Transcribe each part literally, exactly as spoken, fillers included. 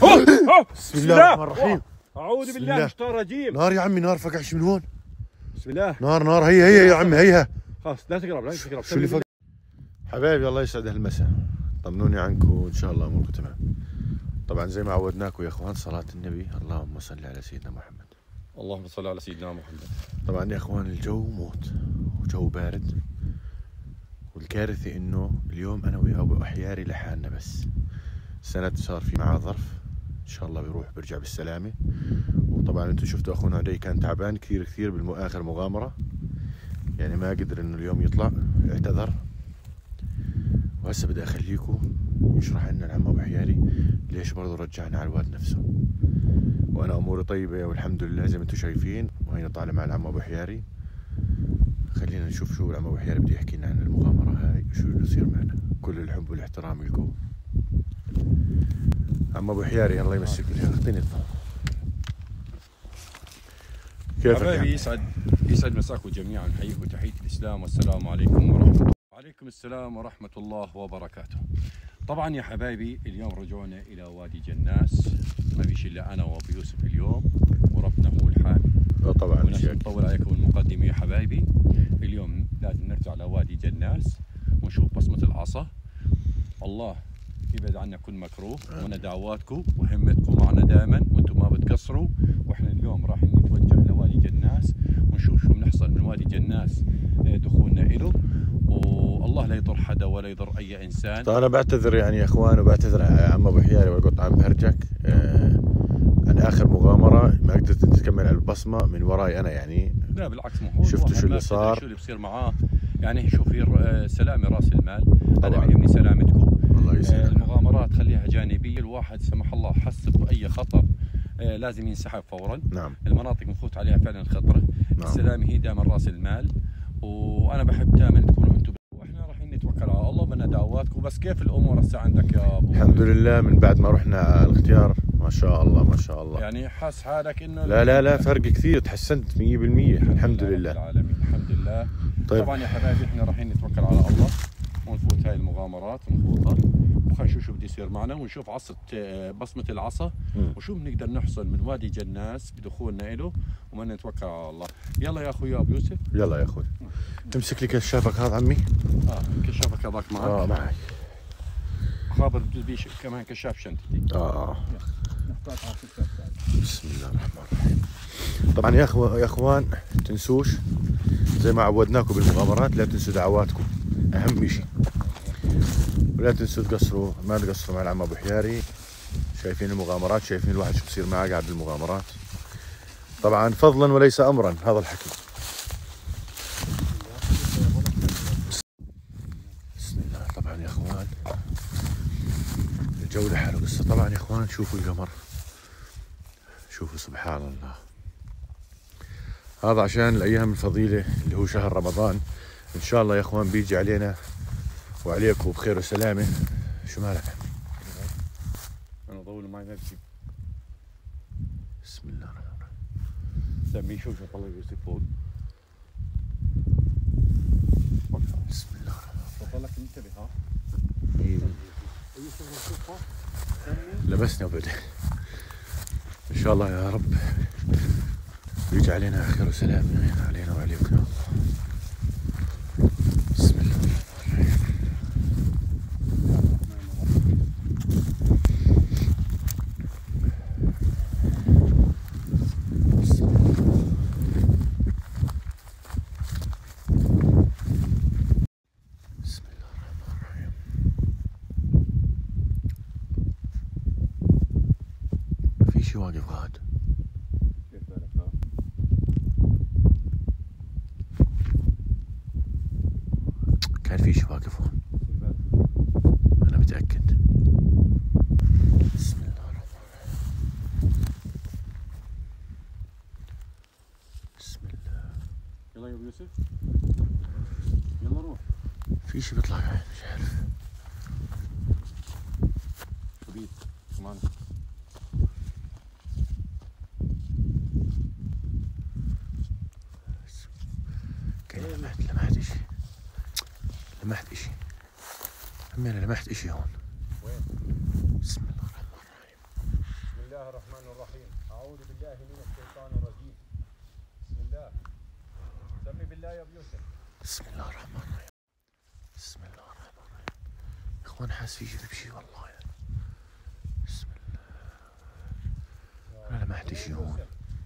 بسم الله الرحمن الرحيم. اعوذ بالله من الشيطان الرجيم. نار يا عمي، نار فقعش من هون. بسم الله. نار نار، هي هي يا عمي هيها. خلاص لا تقرب لا تقرب. شو اللي فقع؟ حبايبي الله يسعد هالمساء، طمنوني عنكم وان شاء الله اموركم تمام. طبعا زي ما عودناكم يا اخوان صلاة النبي، اللهم صل على سيدنا محمد. اللهم صل على سيدنا محمد. طبعا يا اخوان الجو موت وجو بارد، والكارثة انه اليوم انا وابو احياري لحالنا بس. سند صار في معاه ظرف، ان شاء الله بيروح بيرجع بالسلامة. وطبعا انتم شفتوا اخونا عدي كان تعبان كثير كثير باخر مغامرة، يعني ما قدر انه اليوم يطلع، اعتذر. وهسه بدي اخليكم يشرح لنا العم ابو حياري ليش برضه رجعنا على الواد نفسه. وانا اموري طيبه والحمد لله زي ما انتم شايفين، وهينا طالع مع العم ابو حياري. خلينا نشوف شو العم ابو حياري بده يحكي لنا عن المغامره هاي، شو بده يصير معنا. كل الحب والاحترام لكم. عم ابو حياري الله يمسك بالخير، اعطيني الضوء. كيفك حبايبي؟ يسعد يسعد مساكم جميعا، نحييكم تحيه الاسلام والسلام عليكم ورحمه الله. وعليكم السلام ورحمه الله وبركاته. طبعا يا حبايبي اليوم رجعنا الى وادي جناس، ما فيش الا انا وابو يوسف اليوم وربنا هو الحامي. طبعا ونحن نطول عليكم المقدمه يا حبايبي. اليوم لازم نرجع لوادي جناس ونشوف بصمه العصا. الله يبعد عنا كل مكروه، وانا دعواتكم وهمتكم معنا دائما وانتم ما بتقصروا. واحنا اليوم راح نتوجه لوادي جناس ونشوف شو بنحصل من وادي جناس دخولنا له. والله لا يضر حدا ولا يضر اي انسان. طيب انا بعتذر يعني يا اخوان، وبعتذر عم ابو حياري والقط عم بهرجك. آه انا اخر مغامره ما قدرت تكمل على البصمه من وراي انا يعني. لا بالعكس، ما هو شفتوا شو اللي صار، شو اللي بصير معاه. يعني شوفي سلامه راس المال، انا بيهمني سلامتكم. الله يسلمك. المغامرات خليها جانبيه، الواحد سمح الله حس باي خطر آه لازم ينسحب فورا. نعم. المناطق مفوت عليها فعلا خطره. نعم. السلامه هي دائما راس المال، وانا بحب دائما تكونوا انتم. واحنا رايحين نتوكل على الله، بدنا دعواتكم. بس كيف الامور هسه عندك يا ابو؟ الحمد لله من بعد ما رحنا على الاختيار ما شاء الله ما شاء الله. يعني حاس حالك انه لا لا لا فرق كثير، تحسنت مية بالمية الحمد لله. رب العالمين الحمد لله. طيب. طبعا يا حبايبي احنا رايحين نتوكل على الله ونفوت هاي المغامرات ونفوتها، وخلينا نشوف شو بده يصير معنا، ونشوف عصا بصمه العصا وشو بنقدر نحصل من وادي جناس بدخولنا له، وبدنا نتوكل على الله. يلا يا اخوي ابو يوسف. يلا يا اخوي. تمسك لي كشافك هذا عمي. اه كشافك هذاك معك. اه معي. خابر بده كمان كشاف شنطتي. اه بسم الله الرحمن الرحيم. طبعا يا اخوان يا اخوان تنسوش زي ما عودناكم بالمغامرات، لا تنسوا دعواتكم اهم شيء، ولا تنسوا تقصروا ما تقصروا مع العم ابو حياري. شايفين المغامرات، شايفين الواحد شو بصير معه قاعد بالمغامرات. طبعا فضلا وليس امرا هذا الحكي. بسم الله. طبعا يا اخوان الجو لحاله قصه. طبعا يا اخوان شوفوا القمر، شوفوا سبحان الله. هذا عشان الايام الفضيله اللي هو شهر رمضان. ان شاء الله يا اخوان بيجي علينا وعليكم بخير وسلامه. شو مالك؟ انا ضول معي نفسي. بسم الله الرحمن الرحيم. سمي شوف شوف الله يوسف فوق. بسم الله الرحمن الرحيم. لك انتبه ها. لبسنا وبدأ. ان شاء الله يا رب يجي علينا خير وسلام علينا وعليكم. بسم الله الرحمن الرحيم. بسم الله. بسم الله الرحمن الرحيم. في شي واقف غاد. كان في شي واقف هون انا متأكد. بسم الله الرحمن الرحيم. بسم الله. يلا يا ابو يوسف يلا روح. في شي بيطلع قاعد مش عارف. حبيب كمان. لمحت لمحت اشي لمحت اشي همي انا لمحت اشي هون. وين؟ بسم الله الرحمن الرحيم. الله الرحمن الرحيم. أعوذ بالله من الشيطان الرجيم. بسم الله. سمي بالله يا أبو يوسف. بسم الله الرحمن الرحيم. بسم الله الرحمن الرحيم. يا اخوان حاسس في شيء بشيء والله يعني. بسم الله. انا لمحت شيء هون.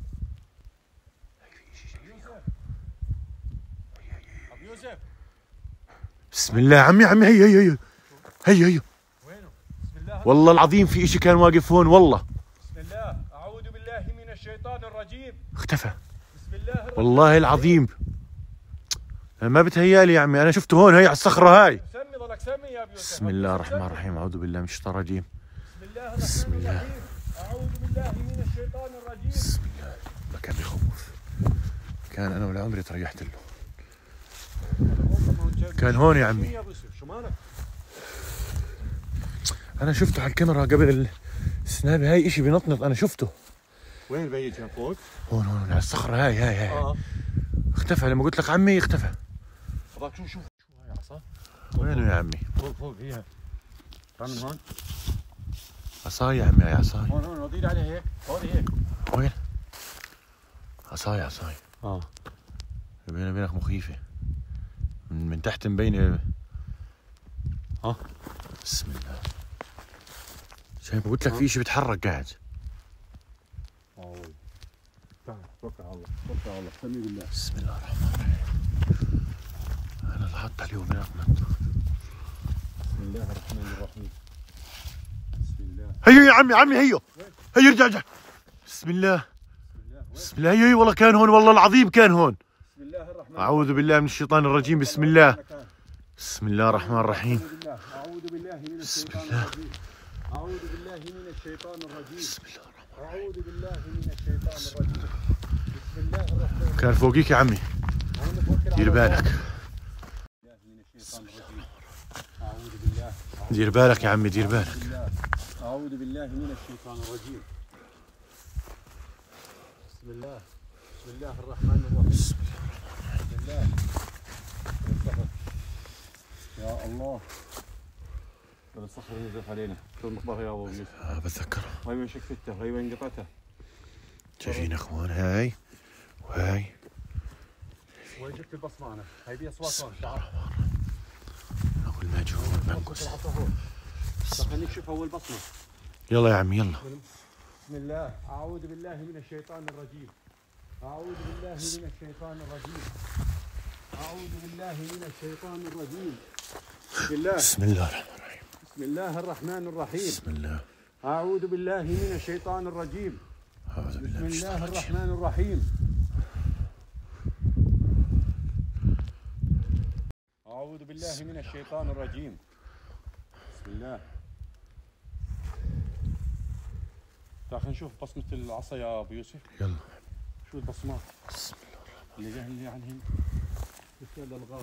هي في شيء جاي هون. هي هي أبو يوسف. بسم الله عمي عمي هي هي هي هي هي وينه؟ بسم الله. والله العظيم في شيء كان واقف هون والله. بسم الله. أعوذ بالله من الشيطان الرجيم. اختفى. بسم الله الرحمن والله العظيم. أنا ما بتهيالي يا عمي، انا شفته هون هي على الصخره هاي. سمي ضلك سمي يا أبو يوسف. بسم الله الرحمن الرحيم. اعوذ بالله من الشيطان الرجيم. بسم الله الرحمن بسم الله. الرحيم. أعوذ بالله من الشيطان الرجيم. بسم الله. ما كان بخوف، كان انا ولا عمري تريحت له. كان هون يا عمي. يا أبو يوسف شو مالك؟ انا شفته على الكاميرا قبل السناب هاي، اشي بنطنط انا شفته. وين البيت كان فوق؟ هون هون على الصخره هاي هاي هاي. اه اختفى لما قلت لك عمي اختفى. هذاك شوف شوف شو هاي عصا؟ وينه يا عمي؟ فوق فوق فيها. تعال من هون. عصاي يا عمي، هاي عصاي. هون هون نطير عليه هيك، هون هيك. وين؟ عصاي عصاي. اه بيني وبينك مخيفة، من, من تحت مبينة. اه بسم الله. شايف قلت لك في شيء بيتحرك قاعد. اه تعال توكل على الله، توكل على الله، سمي بالله. بسم الله الرحمن الرحيم. انا لاحظت اليوم بنطنط. بسم الله الرحمن الرحيم. بسم الله. هيو يا عمي عمي هيو هيو ارجع ارجع. بسم الله. بسم الله. وين؟ بسم الله. هيو والله كان هون، والله العظيم كان هون. بسم الله الرحمن. اعوذ بالله من الشيطان الرجيم. بسم الله. بسم الله الرحمن الرحيم. أعوذ بالله من بسم الشيطان الله. الرجيم. أعوذ بالله من الشيطان الرجيم. بسم الله الرحمن الرحيم. أعوذ بالله من الشيطان الرجيم. بسم الله الرحمن الرحيم. كان فوقيك يا عمي، دير بالك. من الشيطان الرجيم. أعوذ بالله. دير بالك يا عمي، دير بالك. أعوذ بالله من الشيطان الرجيم. بسم الله. بسم الله الرحمن الرحيم. بسم بسم الله. يا الله. الصخرة نزلت علينا، شو المقبرة يا أبو يوسف؟ الله. بتذكره. هاي وين شكتها؟ هاي وين قطعتها؟ شايفين اخوان هاي وهاي. وين جبت البصمة أنا؟ هاي بيها أصوات هون، تعال. اقول ما اجي هون بنقص. خليك شوف أول بصمة. يلا يا عمي يلا. بسم الله. أعوذ بالله من الشيطان الرجيم. أعوذ بالله من الشيطان الرجيم. أعوذ بالله من الشيطان الرجيم. بسم الله. بسم الله الرحمن الرحيم. بسم الله الرحمن الرحيم. بسم الله. أعوذ بالله من الشيطان الرجيم. أعوذ بالله بسم من الشيطان الله الرجيم. الرحمن الرحيم. أعوذ بالله من الشيطان الرجيم. بسم الله. تعال نشوف بصمة العصا يا أبو يوسف. يلا. شو البصمات بسم الله الرحمن اللي جاي اللي عنهم؟ مثل الغاز.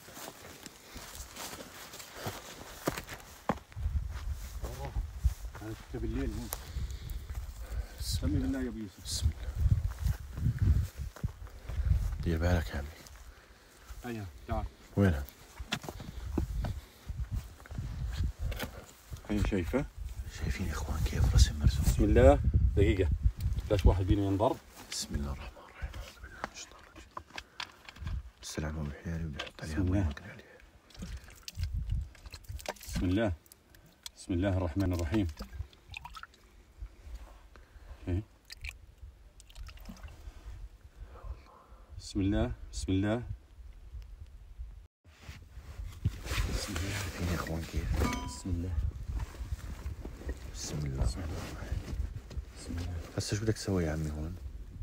أنا شفتها بالليل هون. بسم سمي الله. بالله يا أبو يوسف. بسم الله. دير بالك يا عمي. هيا تعال. وينها؟ هي شايفة؟ شايفين يا اخوان كيف رسم مرسوم. بسم الله. دقيقة. ليش واحد بينا ينضرب؟ بسم الله الرحمن الرحيم. أعوذ بالله من الشيطان الرجيم. السلامة والحياري وبيحط عليها بسم الله. مي ويقرا عليها. بسم الله. بسم الله الرحمن الرحيم. اوكي. بسم الله. بسم الله. بسم الله. شايفين يا اخوان كيف. بسم الله. بسم الله. بسم الله. هسه شو بدك تسوي يا عمي هون؟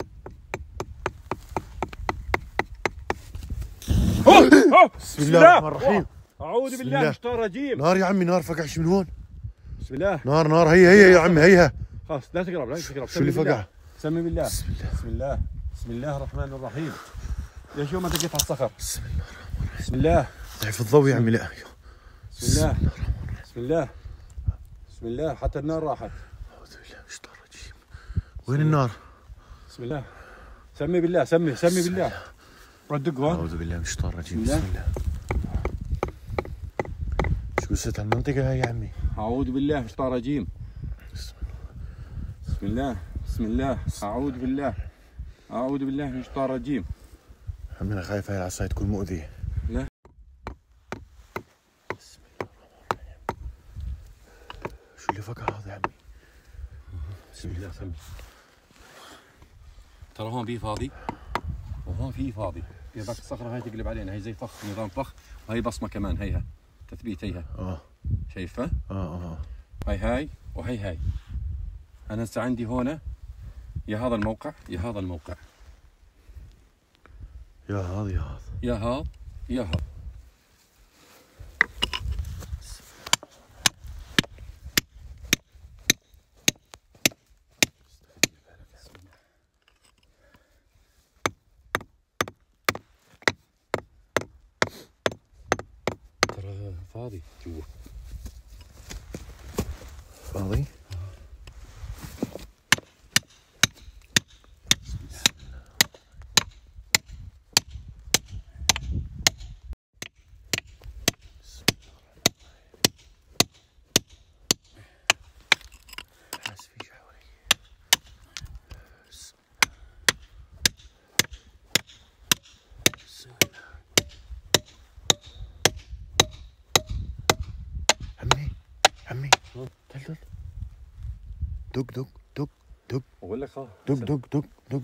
بسم الله الرحمن الرحيم. أعوذ بسم بالله الله. من الشيطان الرجيم. نار يا عمي، نار فقع شي من هون. بسم الله. نار نار. هي هي يا عمي هيها. خلاص لا تقرب لا تقرب. شو اللي فقع؟ سمي بالله. بسم الله. بسم الله. بسم الله الرحمن الرحيم. ليش يوم ما تقيت على الصخر؟ بسم الله الرحمن الرحيم. بسم الله. ضعف الضوء يا عمي. لا بسم الله. بسم الله. بسم الله. حتى النار راحت. أعوذ بالله من الشيطان الرجيم. وين النار؟ بسم الله. سمي بالله. سمي سمي بالله. ردق هون. أعوذ بالله من الشيطان الرجيم. بسم الله. بسم الله. شو قصة هالمنطقة هاي يا عمي؟ أعوذ بالله من الشيطان الرجيم. بسم الله. بسم بسم الله بسم الله اعوذ بالله اعوذ بالله من الشيطان الرجيم. عمي انا خايف هاي العصاية تكون مؤذية. لا بسم الله الرحمن الرحيم. شو اللي فقع هذا يا عمي؟ بسم الله سمي. ترى هون في فاضي وهون في فاضي. اذا بدك الصخره هاي تقلب علينا، هي زي فخ، نظام فخ، وهي بصمه كمان، هيها تثبيت، هيها اه شايفها؟ اه اه هاي هاي وهي هاي. انا هسه عندي هون يا هذا الموقع يا هذا الموقع، يا هذا يا هذا يا هذا يا هذا. ترى فاضي جوا. فاضي؟ عمي عمي تعال تعال. دق دق دق دق بقول لك ها دق دق دق دق.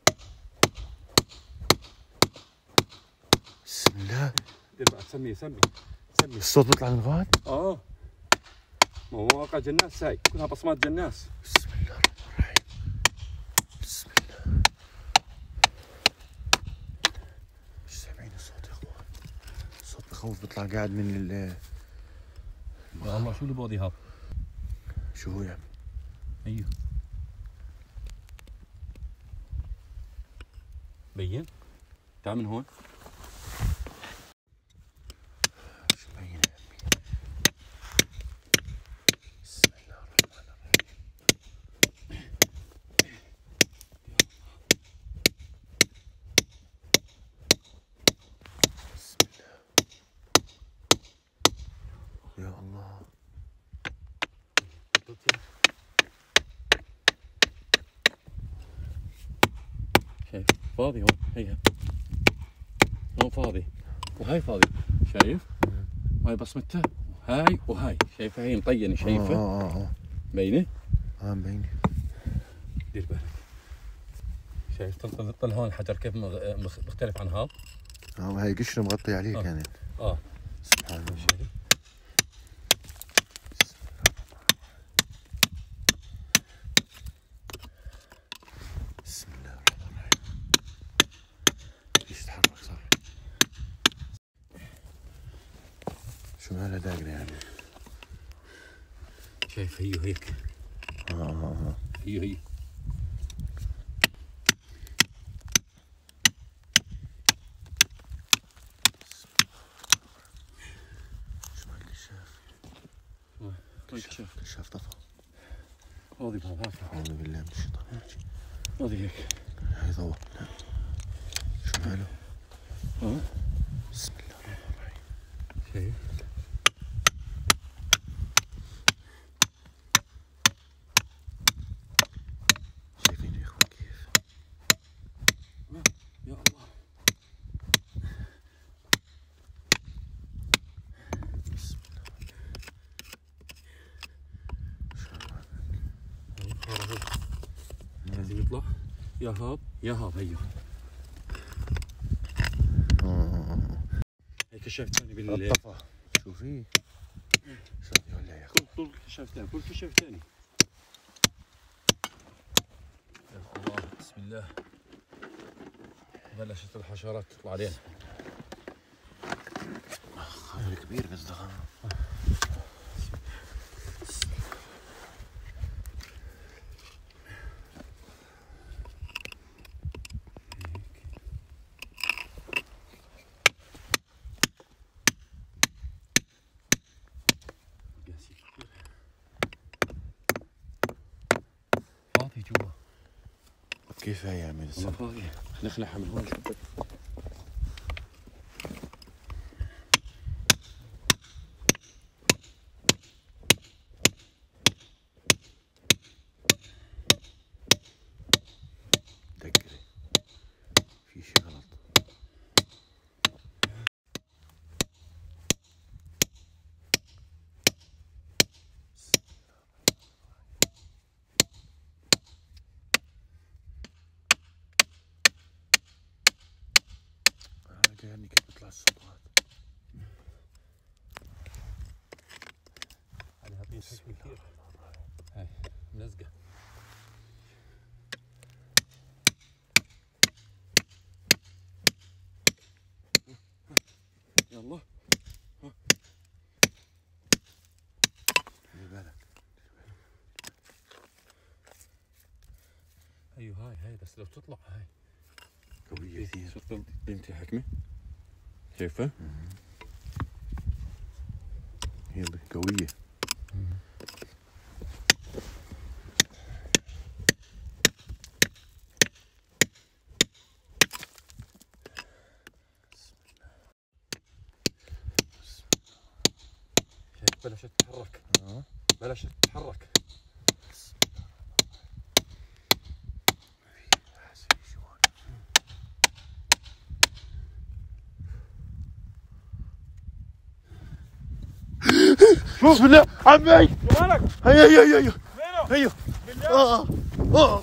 بسم الله. دير بقى، سمي سمي سمي. الصوت بيطلع من غاد؟ اه ما هو مواقع جناس، هاي كلها بصمات جناس. بسم الله الرحمن الرحيم. بسم الله. مش سامعين الصوت يا اخوان؟ الصوت بخوف، بيطلع قاعد من ال يا الله شو اللي بوضي هذا؟ شو هو يعني؟ ايوه بين. تعال من هون. شو مبين يا عمي؟ بسم الله الرحمن الرحيم. بسم الله. يا الله. شايف فاضي هون، هيها هون فاضي وهاي فاضي، شايف؟ وهاي بصمتها، هاي وهاي، شايفها هي مطينه، شايفها؟ اه اه اه مبينه؟ اه مبينه. دير بالك، شايف طل طل هون الحجر كيف مغ- مخ- مختلف عن هذا؟ اه هاي قشره مغطي عليه آه. كانت. اه سبحان الله. شايف؟ بسم الله الرحمن الرحيم. ليش تتحرك صح؟ شو مالها داقنة يعني؟ شايف هي هيك، اه اه اه هي هي شو هالكشاف؟ كشاف كشاف طفى. فاضي بهذا، أعوذ بالله من الشيطان الرجيم. فاضي هيك. هاي ضوء. لا. شو ماله؟ اه بسم الله الرحمن الرحيم. شايف؟ شايفين يا اخوان كيف؟ يا الله. بسم الله. شو هاي هاي لازم يطلع، يا هاب يا هاب. هيو اه اه اه هي كشاف ثاني بال طفى. شو فيه؟ شو يولع يا اخوان. كل طول كشاف ثاني، كل كشاف ثاني. يا الله بسم الله. بلشت الحشرات تطلع علينا. هذا كبير بس دخل. فاضي جوا. كيف هاي يعمل والله السبب؟ فاضي. نخلعها من هون شوف. هاي ملزقة. يلا خلي بالك. ايوه هاي هاي بس لو تطلع هاي قوية كثير. شفت بنتي حكمة شايفة؟ هي قوية. شايف بلشت تتحرك. اه بلشت تتحرك. بسم الله عمي. مالك؟ هيا هيا هيا هيا وينه؟ هيا. بالله. اه اه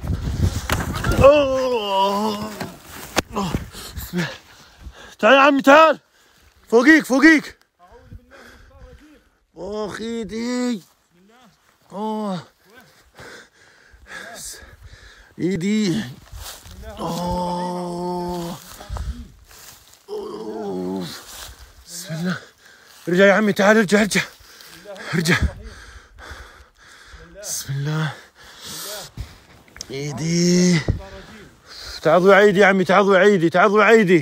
اه اه. تعال يا عمي تعال. فوقيك فوقيك. اعوذ بالله من الشيطان الرجيم. اخ ايدي. بسم الله. اه ايدي. اه أوه. بسم الله. ارجع يا عمي تعال ارجع ارجع ارجع. بسم الله. ايدي. تعال ضوي عيدي يا عمي تعال ضوي عيدي تعال ضوي عيدي.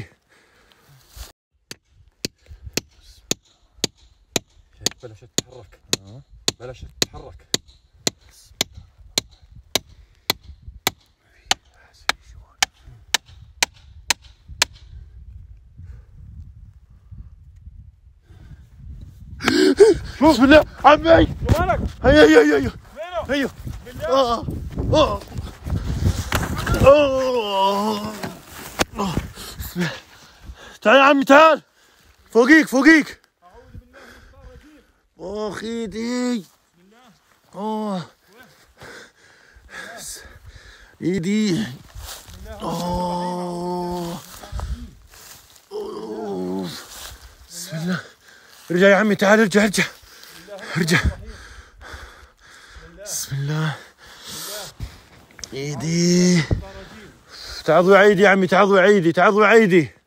شايف بلشت تتحرك. بلشت تتحرك. بسم الله عمي. مالك؟ هيا هيا هيا وينه؟ هيا. بالله. اه اه اه اه. بسم الله. تعال يا عمي تعال. فوقيك فوقيك. اعوذ بالله من الشيطان الرجيم. اخ ايدي. بسم الله. اه ايدي. اه أوه. بسم الله. ارجع يا عمي تعال ارجع ارجع ارجع. بسم الله. ايدي. تعال ضوي عيدي يا عمي تعال ضوي عيدي تعال ضوي عيدي.